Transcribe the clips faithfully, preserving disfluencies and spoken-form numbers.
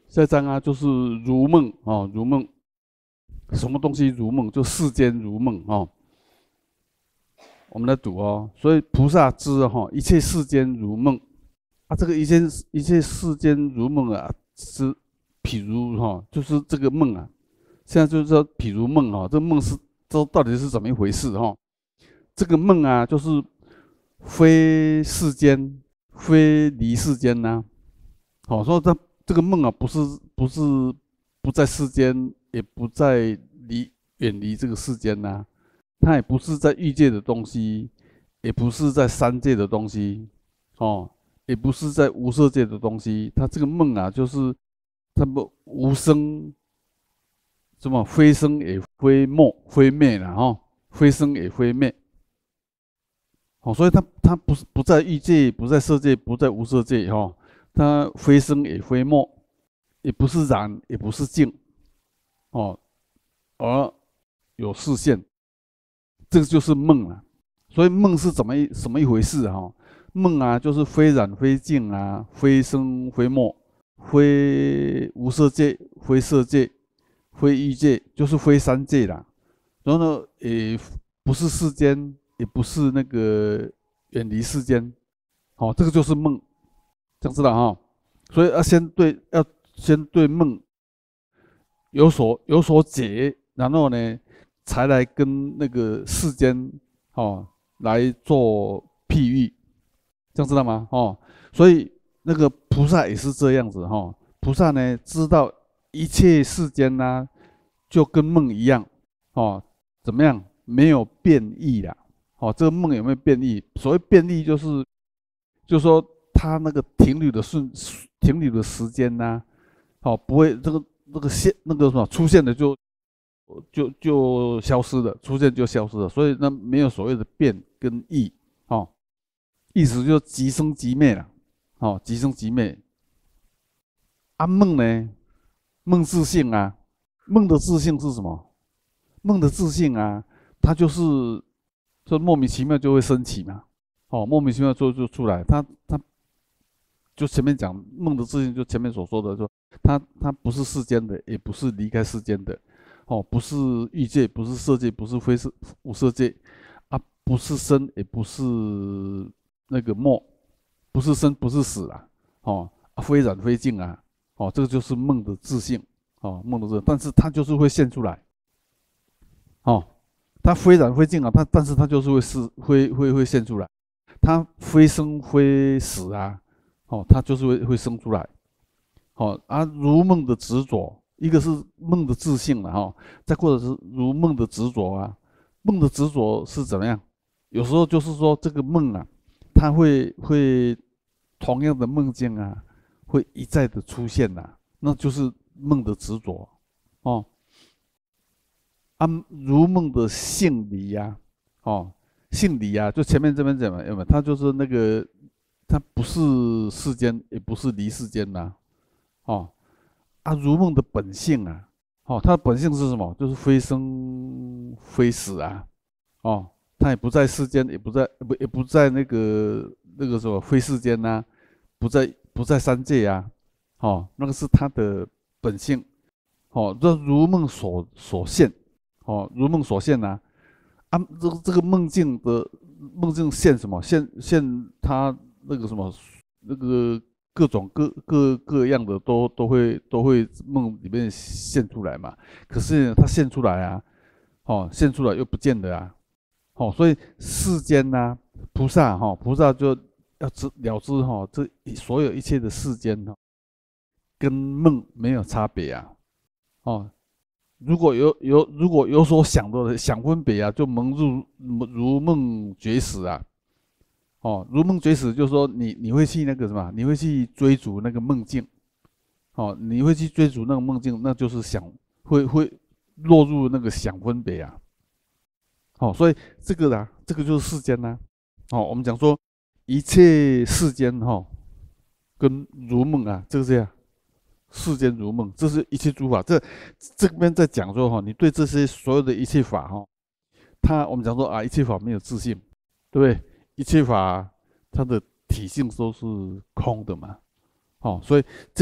下一章啊，就是如梦哦，如梦，什么东西如梦？就世间如梦哦。我们来读哦，所以菩萨知哈、哦，一切世间如梦啊，这个一切一切世间如梦啊，是譬如哈、哦，就是这个梦啊，现在就是说譬如梦哈、哦，这个梦是这到底是怎么一回事哈、哦？这个梦啊，就是非世间，非离世间呐、啊。好、哦，说这这个梦啊，不是不是不在世间，也不在离远离这个世间呐、啊。它也不是在欲界的东西，也不是在三界的东西，哦，也不是在无色界的东西。它这个梦啊，就是它不无生，什么非生也非灭，非灭了哈、哦，非生也非灭。哦，所以它它不是不在欲界，不在色界，不在无色界哈、哦，它非生也非灭，也不是染，也不是净，哦，而有视线。这个就是梦啊。所以梦是怎么一什么一回事哈、啊？梦啊，就是非染非净啊，非生非灭，非无色界，非色界，非欲界，就是非三界啦。然后呢，也不是世间，也不是那个远离世间，好、哦，这个就是梦，这样知道哈？所以要先对，要先对梦有所有所解，然后呢，才来跟那个世间哦来做譬喻，这样知道吗？哦，所以那个菩萨也是这样子哈、哦。菩萨呢知道一切世间呐、啊，就跟梦一样哦，怎么样？没有变异啦。哦，这个梦有没有变异？所谓变异就是，就是说它那个停留的顺停留的时间呐、啊，哦，不会这个那个现那个什么出现的就就就消失了，出现就消失了，所以那没有所谓的变跟异，哦，意思就即生即灭了，哦，即生即灭。啊，梦呢？梦自性啊，梦的自性是什么？梦的自性啊，它就是就莫名其妙就会升起嘛，哦，莫名其妙就就出来，它它就前面讲梦的自性，就前面所说的，说它它不是世间的，也不是离开世间的，哦，不是欲界，不是色界，不是非色无色界，啊，不是生，也不是那个末，不是生，不是死啊，哦，啊非染非净啊，哦，这个就是梦的自性，哦，梦的自性，但是它就是会现出来，哦，它非染非净啊，它但是它就是会是会会会现出来，它非生非死啊，哦，它就是会会生出来，哦啊，如梦的执着，一个是梦的自性了哈、哦，再或者是如梦的执着啊，梦的执着是怎么样？有时候就是说这个梦啊，它会会同样的梦境啊，会一再的出现呐、啊，那就是梦的执着哦。啊，如梦的性理呀、啊，哦，性理呀、啊，就前面这边讲嘛，有没有？它就是那个，它不是世间，也不是离世间呐、啊，哦，啊，如梦的本性啊，哦，它的本性是什么？就是非生非死啊，哦，它也不在世间，也不在不也不在那个那个什么非世间呐、啊，不在不在三界啊，哦，那个是它的本性，哦，这如梦所所现，哦，如梦所现呐、啊，啊，这个这个梦境的梦境现什么？现现它那个什么那个各种各各各样的都都会都会梦里面现出来嘛。可是它现出来啊，哦，现出来又不见得啊，哦，所以世间呐、啊，菩萨哈、哦，菩萨就要知了知哈、哦，这所有一切的世间哈、哦，跟梦没有差别啊，哦，如果有有如果有所想的想分别啊，就蒙入如梦觉识啊。哦，如梦觉识就是说你你会去那个什么，你会去追逐那个梦境。哦，你会去追逐那个梦境，那就是想会会落入那个想分别啊。哦，所以这个啦，这个就是世间啦。哦，我们讲说一切世间哈、哦，跟如梦啊，这个这样。世间如梦，这是一切诸法。这这边在讲说哈，你对这些所有的一切法哈，它我们讲说啊，一切法没有自性，对不对？一切法它的体性都是空的嘛。哦，所以这边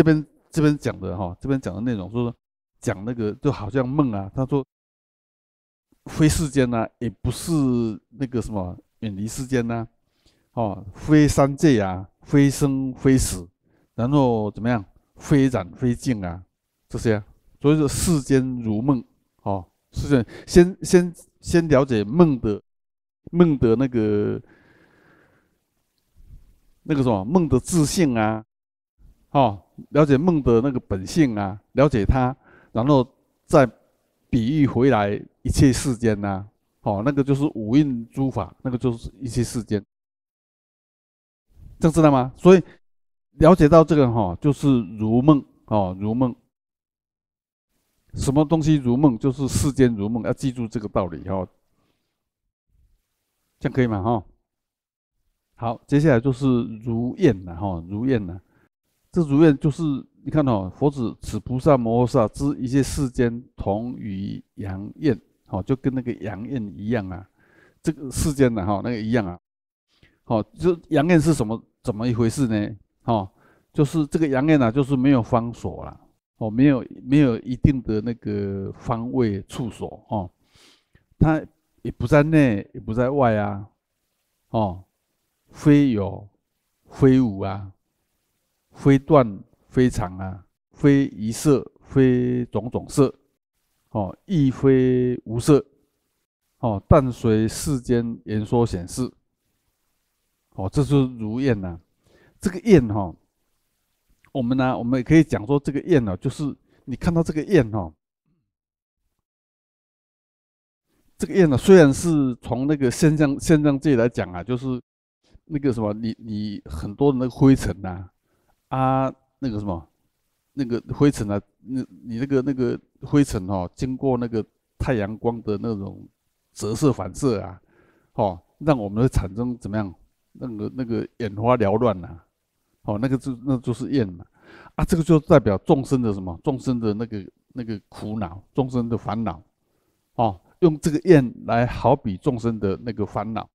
这边讲的哈，这边讲的内容说讲那个就好像梦啊，他说非世间呐、啊，也不是那个什么远离世间呐、啊，哦，非三界啊，非生非死，然后怎么样，非染非净啊，这些、啊，所以说世间如梦，哦，世间先先先了解梦的梦的那个那个什么梦的自性啊，哦，了解梦的那个本性啊，了解它，然后再比喻回来一切世间呐、啊，哦，那个就是五蕴诸法，那个就是一切世间，这样知道吗？所以了解到这个哈、哦，就是如梦哦，如梦，什么东西如梦，就是世间如梦，要记住这个道理哦，这样可以吗？哈、哦，好，接下来就是如愿了哈，如愿了。这如愿就是你看哦，佛指此菩萨摩诃萨知一切世间同于阳焰，哦，就跟那个阳焰一样啊。这个世间的哈那个一样啊。好，就阳焰是什么怎么一回事呢？哦，就是这个阳焰啊，就是没有方所啦，哦，没有没有一定的那个方位处所哦，它也不在内，也不在外啊，哦，非有非无啊。非断非常啊，非一色，非种种色，哦，亦非无色，哦，但随世间言说显示，哦，这就是如愿呐、啊。这个愿哈、哦，我们呢，我们也可以讲说这个愿呢、哦，就是你看到这个愿哈、哦，这个愿呢，虽然是从那个现象现象界来讲啊，就是那个什么，你你很多的那个灰尘呐、啊，啊，那个什么。那个灰尘啊，那你那个那个灰尘哦，经过那个太阳光的那种折射反射啊，哦，让我们会产生怎么样？那个那个眼花缭乱呐，哦，那个就那就是厌嘛，啊，这个就代表众生的什么？众生的那个那个苦恼，众生的烦恼，哦，用这个厌来好比众生的那个烦恼，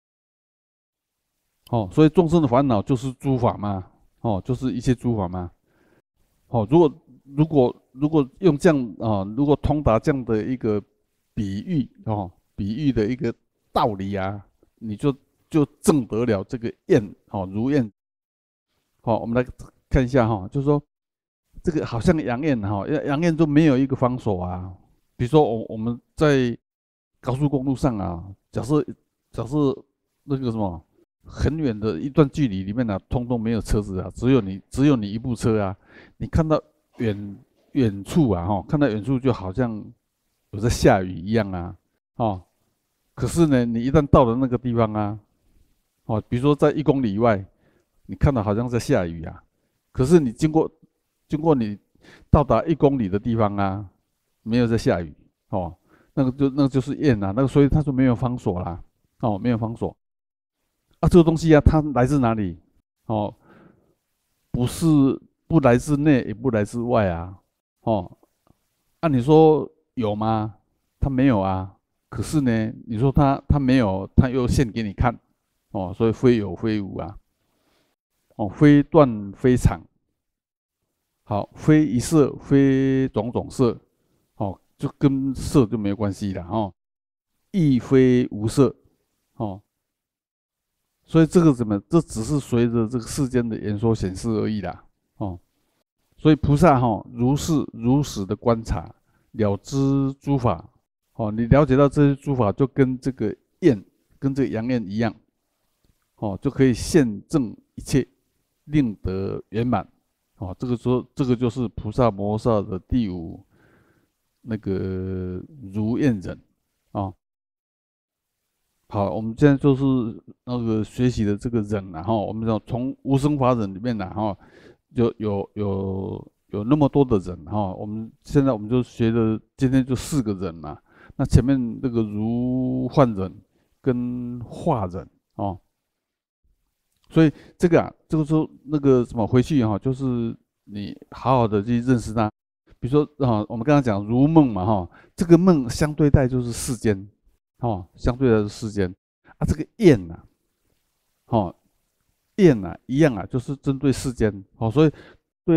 哦，所以众生的烦恼就是诸法嘛，哦，就是一切诸法嘛。哦，如果如果如果用这样啊、哦，如果通达这样的一个比喻哦，比喻的一个道理啊，你就就证得了这个愿哦，如愿。好、哦，我们来看一下哈、哦，就是说这个好像阳焰哈，阳阳焰就没有一个方所啊。比如说我我们在高速公路上啊，假设假设那个什么很远的一段距离里面呢、啊，通通没有车子啊，只有你只有你一部车啊。你看到远远处啊，哈，看到远处就好像有在下雨一样啊，哦，可是呢，你一旦到了那个地方啊，哦，比如说在一公里以外，你看到好像在下雨啊，可是你经过经过你到达一公里的地方啊，没有在下雨，哦，那个就那个就是焰啊，那个所以它就没有方所啦，哦，没有方所啊，这个东西啊，它来自哪里？哦，不是不来自内，也不来自外啊，哦，按、啊、你说有吗？它没有啊，可是呢，你说它它没有，它又现给你看，哦，所以非有非无啊，哦，非断非常，好，非一色，非种种色，哦，就跟色就没有关系了哦，亦非无色，哦，所以这个怎么？这只是随着这个世间的言说显示而已啦，哦，所以菩萨哈、哦，如是如实的观察，了知诸法，哦，你了解到这些诸法，就跟这个焰，跟这个阳焰一样，哦，就可以现证一切，令得圆满，哦，这个说这个就是菩萨摩诃萨的第五那个如愿忍，哦。好，我们现在就是那个学习的这个忍然后我们讲从无生法忍里面呢，哈，就有有有那么多的忍哈，我们现在我们就学的今天就四个忍嘛，那前面那个如幻忍跟化忍哦，所以这个啊，这个时候那个什么回去哈，就是你好好的去认识它，比如说啊，我们刚刚讲如梦嘛哈，这个梦相对待就是世间。哦，相对的世间啊，这个厌呐、啊，哦，厌呐、啊，一样啊，就是针对世间，哦，所以对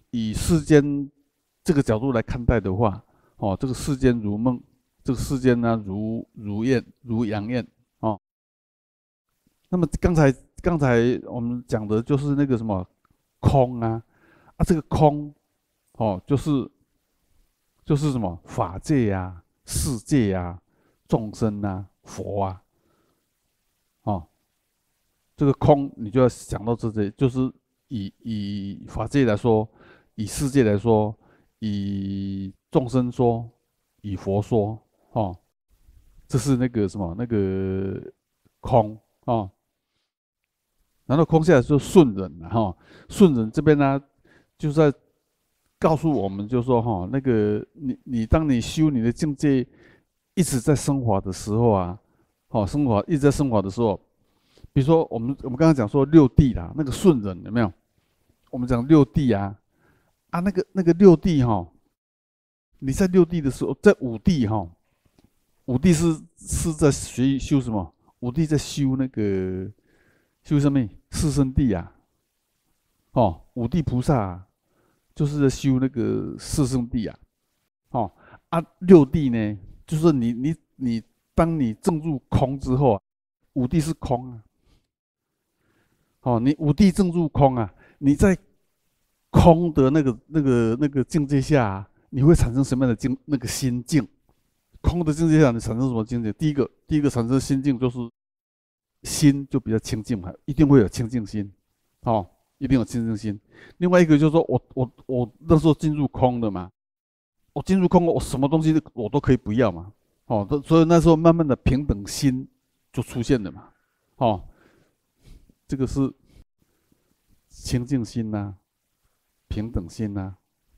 以世间这个角度来看待的话，哦，这个世间如梦，这个世间呢如如燕，如阳燕，哦。那么刚才刚才我们讲的就是那个什么空啊，啊，这个空，哦，就是就是什么法界呀、啊、世界呀、啊、众生啊、佛啊，哦，这个空你就要想到这些，就是以以法界来说，以世界来说，以众生说，以佛说，哦，这是那个什么那个空哦。然后空下来就顺忍了哈，顺忍这边呢，就在告诉我们，就说哈，那个你你当你修你的境界一直在升华的时候啊，好升华一直在升华的时候，比如说我们我们刚刚讲说六地啦，那个顺忍有没有？我们讲六地啊啊那个那个六地哈，你在六地的时候，在五地哈，五地是是在学修什么？五地在修那个修什么？四圣地啊，哦，五地菩萨、啊、就是在修那个四圣地啊，哦啊六地呢，就是你你你，当你证入空之后啊，五地是空啊，哦，你五地证入空啊，你在空的那个那个那个境界下、啊，你会产生什么样的境那个心境？空的境界下，你产生什么境界？第一个，第一个产生心境就是心就比较清净嘛，一定会有清净心，哦，一定有清净心。另外一个就是说我我我那时候进入空的嘛，我进入空，我什么东西我都可以不要嘛，哦，所以那时候慢慢的平等心就出现了嘛，哦，这个是清净心呐、啊，平等心呐、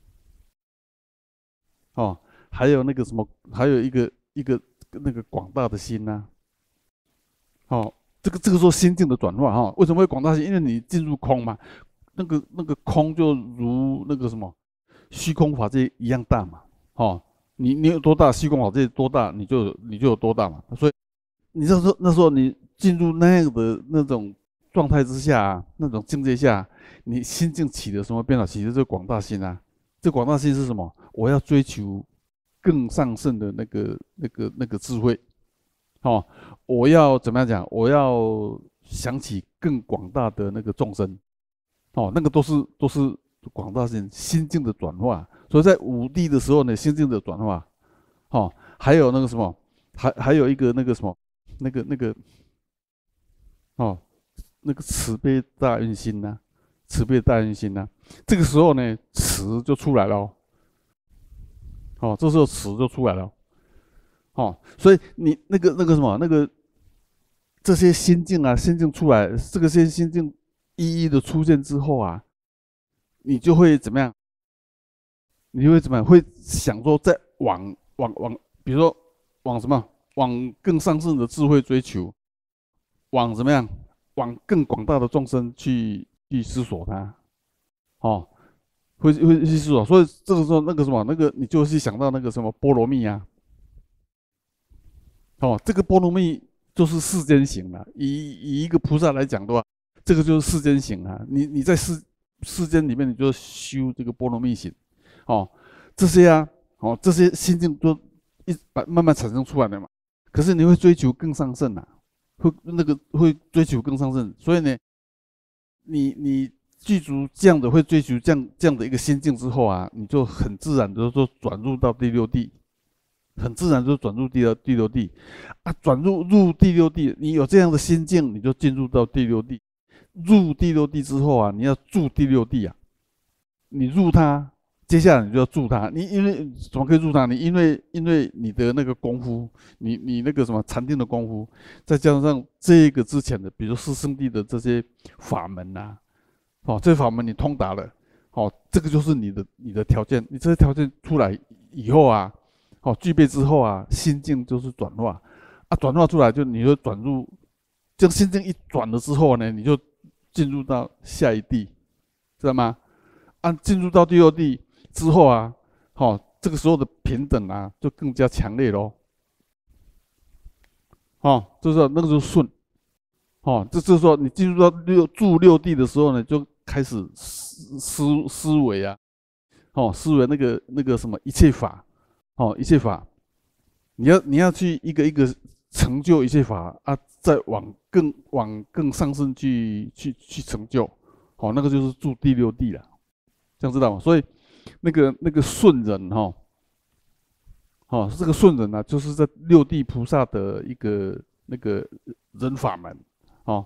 啊，哦，还有那个什么，还有一个一个那个广大的心呐、啊，哦。这个这个时候心境的转化哈，为什么会广大心？因为你进入空嘛，那个那个空就如那个什么虚空法界一样大嘛，哦，你你有多大，虚空法界多大，你就你就有多大嘛。所以你那时候那时候你进入那样的那种状态之下、啊，那种境界下，你心境起的什么变化？起的这个广大心啊，这广大心是什么？我要追求更上圣的那个那个那个智慧。哦，我要怎么样讲？我要想起更广大的那个众生，哦，那个都是都是广大心心境的转化。所以在五地的时候呢，心境的转化，哦，还有那个什么，还还有一个那个什么，那个那个，哦，那个慈悲大愿心呐、啊，慈悲大愿心呐、啊，这个时候呢，慈就出来了哦，哦，这时候慈就出来了。哦，所以你那个那个什么那个这些心境啊，心境出来，这个些心境一一的出现之后啊，你就会怎么样？你就会怎么样？会想说再往往往，比如说往什么？往更上圣的智慧追求，往怎么样？往更广大的众生去去思索它，哦，会会去思索。所以这个时候那个什么，那个你就去想到那个什么波罗蜜啊。哦，这个波罗蜜就是世间行了。以以一个菩萨来讲的话，这个就是世间行啊。你你在世世间里面，你就修这个波罗蜜行，哦，这些啊，哦，这些心境都一把慢慢产生出来的嘛。可是你会追求更上圣啊，会那个会追求更上圣，所以呢，你你具足这样的会追求这样这样的一个心境之后啊，你就很自然的就转入到第六地。很自然就转入第六第六地，啊，转入入第六地，你有这样的心境，你就进入到第六地。入第六地之后啊，你要住第六地啊，你入它，接下来你就要住它。你因为怎么可以入它？你因为因为你的那个功夫，你你那个什么禅定的功夫，再加上这个之前的，比如四圣地的这些法门呐、啊，哦，这些法门你通达了，哦，这个就是你的你的条件。你这些条件出来以后啊。好、哦，具备之后啊，心境就是转化，啊，转化出来就你就转入，这个心境一转了之后呢，你就进入到下一地，知道吗？啊，进入到第六地之后啊，好、哦，这个时候的平等啊，就更加强烈咯。哦，就是那个时候顺，哦，这就是说你进入到六住六地的时候呢，就开始思思思维啊， 哦，思维那个那个什么一切法，哦，一切法，你要你要去一个一个成就一切法啊，再往更往更上升去去去成就，哦，那个就是住第六地了，这样知道吗？所以那个那个顺人哈、哦，哦，这个顺人啊，就是在六地菩萨的一个那个人法门，哦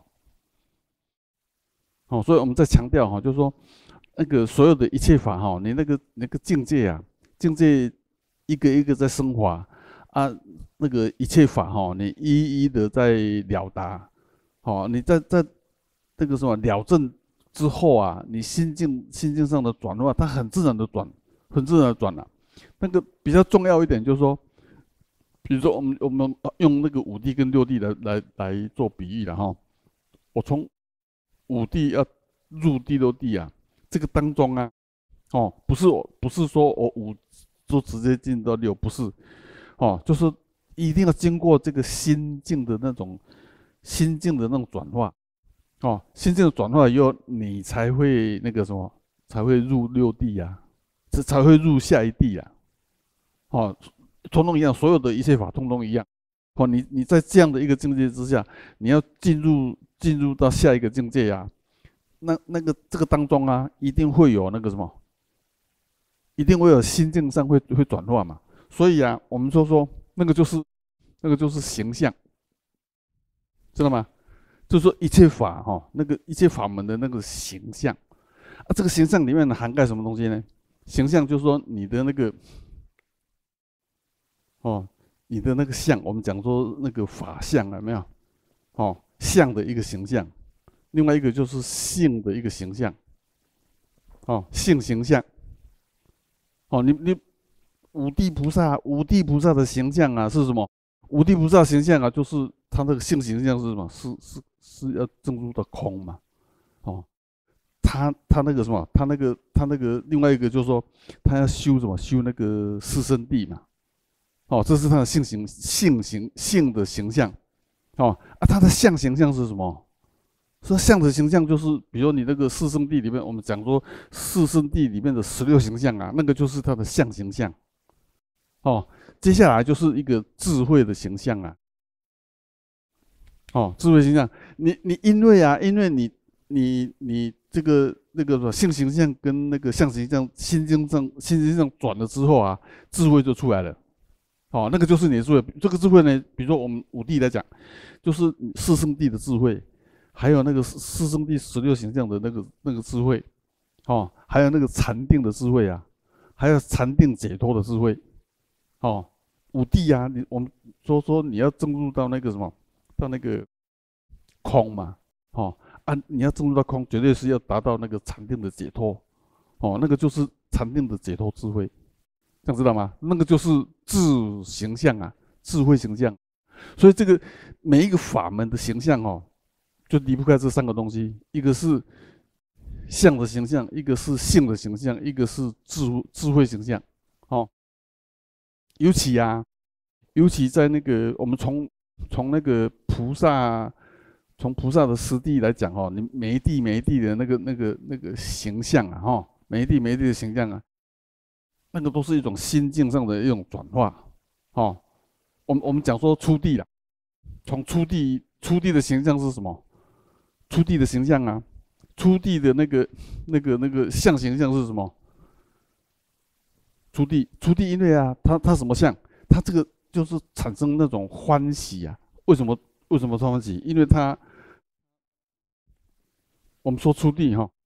哦，所以我们在强调哈、哦，就是说那个所有的一切法哈、哦，你那个那个境界啊，境界一个一个在升华啊，那个一切法哈、哦，你一一的在了达，哦，你在在那个什么了证之后啊，你心境心境上的转化，它很自然的转，很自然的转了、啊。那个比较重要一点就是说，比如说我们我们用那个五地跟六地来来来做比喻了哈。我从五地要入第六地啊，这个当中啊，哦，不是我不是说我五就直接进到六，不是，哦，就是一定要经过这个心境的那种心境的那种转化，哦，心境的转化以后，你才会那个什么，才会入六地啊，这才会入下一地啊，哦，通通一样，所有的一切法通通一样，哦，你你在这样的一个境界之下，你要进入进入到下一个境界啊，那那个这个当中啊，一定会有那个什么，一定会有心境上会会转化嘛，所以啊，我们说说那个就是那个就是形象，知道吗？就是说一切法哈、哦，那个一切法门的那个形象啊，这个形象里面呢涵盖什么东西呢？形象就是说你的那个哦，你的那个相，我们讲说那个法相有没有？哦，相的一个形象，另外一个就是性的一个形象，哦，性形象，哦，你你五地菩萨，五地菩萨的形象啊是什么？五地菩萨形象啊，就是他那个性形象是什么？是是是要证入的空嘛？哦，他他那个什么？他那个他那个另外一个就是说，他要修什么？修那个四圣地嘛？哦，这是他的性形性形性的形象。哦啊，他的相形象是什么？说相的形象就是，比如你那个四圣地里面，我们讲说四圣地里面的十六形象啊，那个就是他的相形象。哦，接下来就是一个智慧的形象啊。哦，智慧形象，你你因为啊，因为你你你这个那个什么性形象跟那个相形象心经上心经上转了之后啊，智慧就出来了。哦，那个就是你的智慧。这个智慧呢，比如说我们五帝来讲，就是四圣地的智慧，还有那个四四圣地十六形象的那个那个智慧，哦，还有那个禅定的智慧啊，还有禅定解脱的智慧，哦，五帝啊，你我们说说你要证入到那个什么，到那个空嘛，哦，啊，你要证入到空，绝对是要达到那个禅定的解脱，哦，那个就是禅定的解脱智慧。这样知道吗？那个就是智形象啊，智慧形象。所以这个每一个法门的形象哦，就离不开这三个东西：一个是相的形象，一个是性的形象，一个是智智慧形象。哦，尤其啊，尤其在那个我们从从那个菩萨，从菩萨的实地来讲哦，你每一地每一地的那个那个那个形象啊，哈，每一地每一地的形象啊。那个都是一种心境上的一种转化，哦，我们我们讲说出地了，从出地出地的形象是什么？出地的形象啊，出地的那个那个那个相形象是什么？出地出地因为啊，它它什么相？它这个就是产生那种欢喜啊。为什么为什么欢喜？因为它我们说出地哈，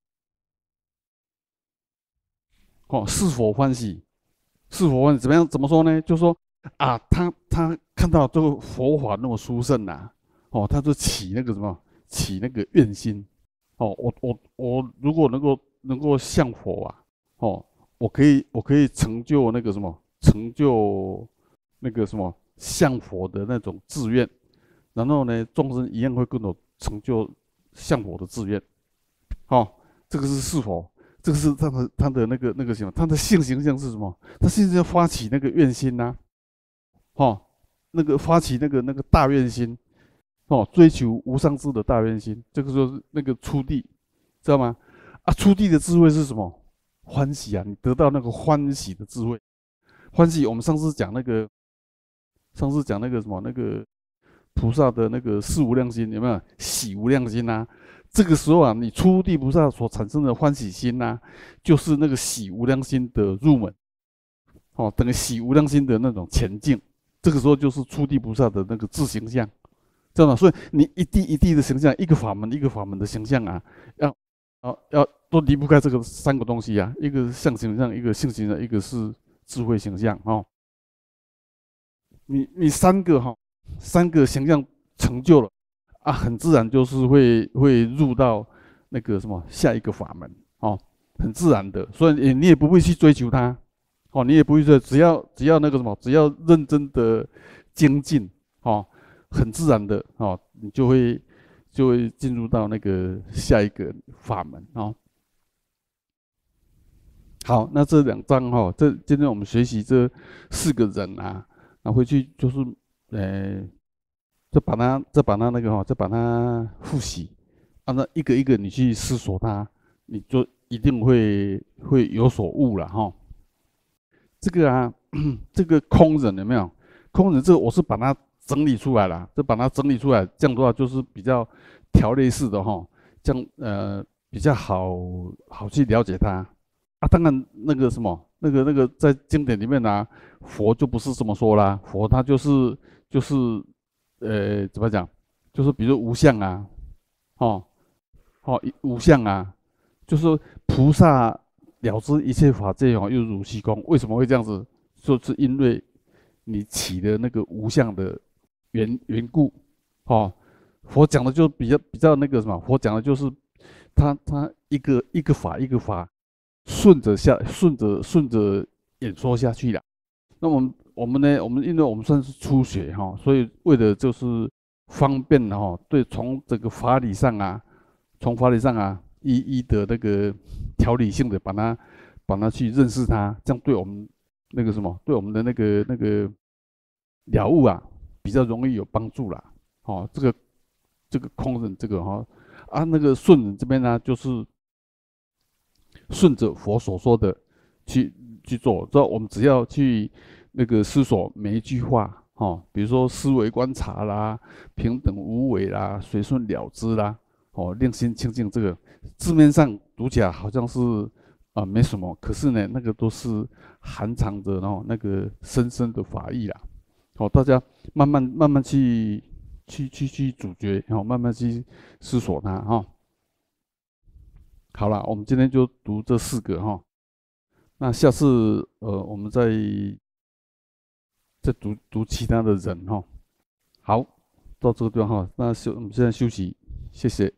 哦，是否欢喜？是否欢喜？怎么样？怎么说呢？就说啊，他他看到这个佛法那么殊胜呐，哦，他就起那个什么，起那个愿心。哦，我我我如果能够能够向佛啊，哦，我可以我可以成就那个什么，成就那个什么向佛的那种志愿，然后呢，众生一样会跟我成就向佛的志愿。哦，这个是是否？这个是他的他的那个那个什么，他的性形象是什么？他现在发起那个愿心呐、啊，哦，那个发起那个那个大愿心，哦，追求无上智的大愿心，这个就是那个出地，知道吗？啊，出地的智慧是什么？ 欢喜啊，你得到那个欢喜的智慧。欢喜，我们上次讲那个，上次讲那个什么那个菩萨的那个四无量心有没有？喜无量心啊？这个时候啊，你初地菩萨所产生的欢喜心呐、啊，就是那个喜无量心的入门，哦，等于喜无量心的那种前进。这个时候就是初地菩萨的那个自形象，知道吗？所以你一地一地的形象，一个法门一个法门的形象啊，要要要都离不开这个三个东西啊，一个是相形象，一个性形象，一个是智慧形象哦。你你三个哈、哦，三个形象成就了啊，很自然就是会会入到那个什么下一个法门哦，很自然的，所以你你也不会去追求它哦，你也不会说只要只要那个什么，只要认真的精进哦，很自然的哦，你就会就会进入到那个下一个法门哦。好，那这两章哈、哦，这今天我们学习这四个人啊，那回去就是，呃，再把它再把它那个哈、哦，再把它复习，啊，那一个一个你去思索它，你就一定会会有所悟了哈、哦。这个啊，这个空人有没有？空人这个我是把它整理出来了，这把它整理出来，这样的话就是比较条列式的哈、哦，这样呃比较好好去了解它。啊，当然那个什么，那个那个在经典里面啊，佛就不是这么说啦，佛他就是就是呃怎么讲，就是比如无相啊，哦哦无相啊，就是说菩萨了知一切法界哦，又如虚空，为什么会这样子？就是因为你起的那个无相的缘缘故，哦，佛讲的就比较比较那个什么，佛讲的就是他他一个一个法一个法。顺着下，顺着顺着演说下去了。那我们我们呢？我们因为我们算是初学哈，所以为了就是方便哈，对，从这个法理上啊，从法理上啊，一一的那个条理性的把它把它去认识它，这样对我们那个什么，对我们的那个那个了悟啊，比较容易有帮助啦。哦，这个这个空人这个哈啊，那个顺人这边呢，就是顺着佛所说的去去做，知道我们只要去那个思索每一句话，哦，比如说思维观察啦、平等无为啦、随顺了知啦，哦，令心清净，这个字面上读起来好像是啊、呃、没什么，可是呢，那个都是含藏着然后那个深深的法义啦，哦，大家慢慢慢慢去去去去咀嚼，然后慢慢去思索它，哈、哦。好了，我们今天就读这四个哈。那下次呃，我们再再读读其他的人哈。好，到这个地方哈，那休我们现在休息，谢谢。